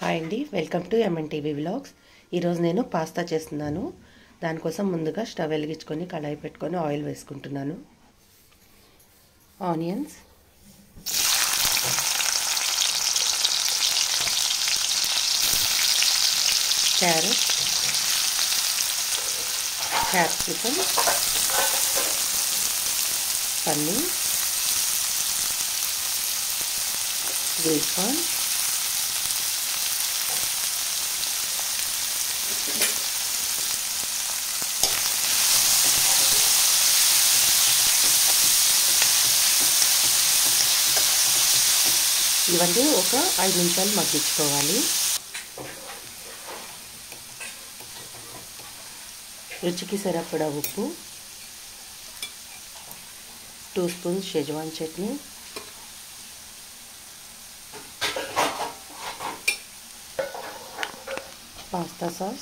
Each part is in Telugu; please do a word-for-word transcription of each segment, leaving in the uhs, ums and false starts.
హాయ్ అండి, వెల్కమ్ టు ఎంఎన్టీవీ వ్లాగ్స్. ఈరోజు నేను పాస్తా చేస్తున్నాను. దానికోసం ముందుగా స్టవ్ వెలిగించుకొని కడాయి పెట్టుకొని ఆయిల్ వేసుకుంటున్నాను. Onions, carrot, capsicum, paneer, sweet corn, ఇవన్నీ ఒక ఐదు నిమిషాలు మగ్గించుకోవాలి. రుచికి సరిపడా ఉప్పు, two spoons schezwan chutney, pasta sauce,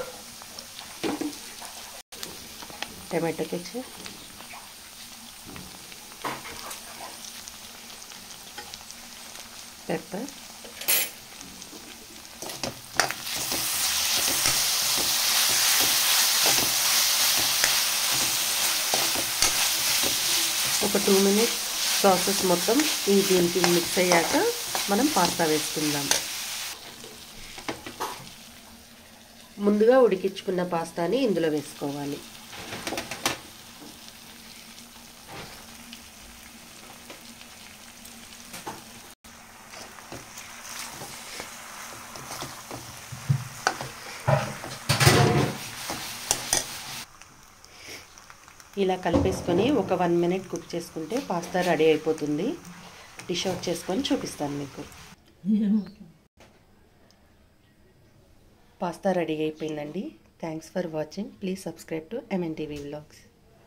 tomato ketchup, pepper, ఒక టూ మినిట్స్ సాసెస్ మొత్తం ఈ దీనికి మిక్స్ అయ్యాక మనం పాస్తా వేసుకుందాం. ముందుగా ఉడికించుకున్న పాస్తాని ఇందులో వేసుకోవాలి. ఇలా కలిపేసుకొని ఒక వన్ మినిట్ కుక్ చేసుకుంటే పాస్తా రెడీ అయిపోతుంది. డిష్ అవుట్ చేసుకొని చూపిస్తాను మీకు. పాస్తా రెడీ అయిపోయిందండి. Thanks for watching. Please subscribe to MNTV vlogs.